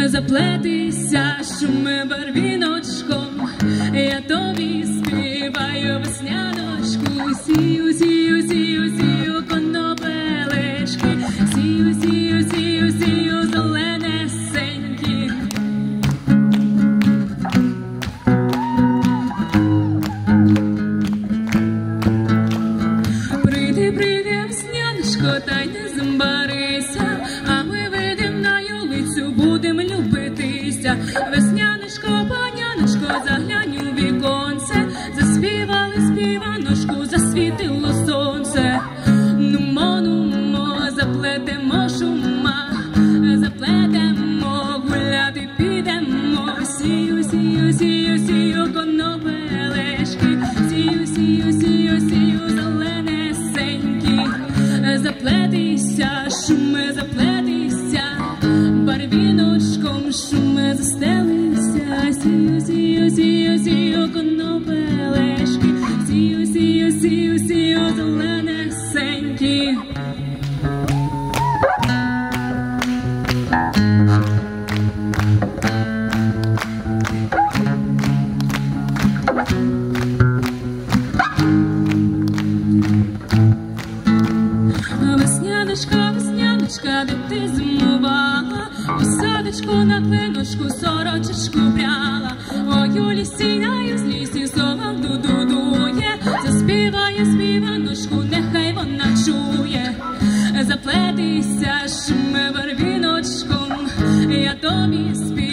заплетися шуми барвіночком, я тобі співаю весняночку, сію, сію, сію, сію, конопелечки, сію, сію, сію, сію, зеленесенькі. Прийди, прийди, весняночко, та й не зимбарися, а ми вийдем на юлицю, будем любитися. Весняночко, паняночко, заглянь у віконце, заспівали співаночку, засвітило сонце. Нумо, заплетемо шума, заплетемо, гуляти підемо. Сію, сію, сію, сію, конопелечки, сію, сію, сію, сію, зеленесенькі. Заплетися, шуми, заплетися, барвіночком шуми застелися. Сію, сію, сію, сію, конопелечки, сію, сію, сію, сію, зеленесенькі. Весняночка, весняночка, де ти зимувала, у садочку на клиночку сорочечку пряла. Ой, у лісі, на лісі, сова ду-ду-дує, заспіває співаночку, нехай вона чує. Заплетися шуми барвіночком, я тобі співаю